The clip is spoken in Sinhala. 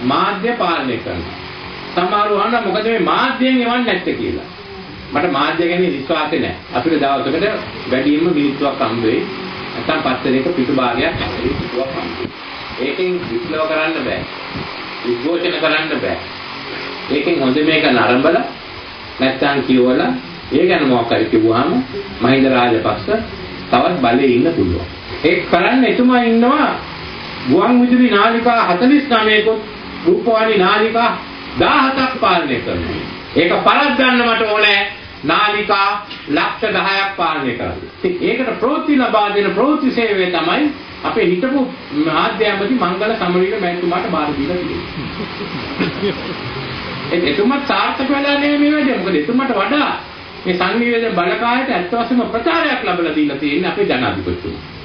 මාධ්‍ය පාලනය කරනවා. සමහරව අහනවා මොකද මේ මාධ්‍යයෙන් එවන්නේ නැත්තේ කියලා. මට මාධ්‍ය ගැන විශ්වාසය නැහැ. අපිට දවසකට වැඩිම මිනිත්තුවක් හම්බ වෙයි. නැත්නම් පත්තරයක පිටු භාගයක් පිටුවක් හම්බ වෙයි. ඒකෙන් විශ්ලේෂණ කරන්න බෑ. විශ්ලේෂණ කරන්න බෑ. ඒකෙන් හොඳ මේක නරඹලා නැත්නම් කියවලා ඒ ගැන මොකක් හරි කිව්වහම මහින්ද රාජපක්ෂ තවත් බලේ ඉන්න පුළුවන්. ඒක කරන්න එතුමා ඉන්නවා ගුවන් විදුලි නාලිකා 49ක රූපවාහිනී නාලිකා 17ක් පාලනය කරනවා. ඒක පරද්දන්න මට ඕනේ නාලිකා ලක්ෂ 10ක් පාලනය කරන්න. ඒකට ප්‍රවෘත්ති ලබා දෙන ප්‍රවෘත්ති සේවය තමයි අපේ හිටපු මාධ්‍ය ඇමති මංගල සමරවීර මැතිතුමාට බාර දීලා තියෙන්නේ. එතුමාත් සාර්ථක වෙලා නෙමෙයි මේ වැඩේ. මොකද එතුමාට වඩා මේ සංනිවේදන බලකායට ඇත්ත වශයෙන්ම ප්‍රචාරයක් ලැබලා දීලා තියෙන්නේ අපේ ජනාධිපතිතුමා.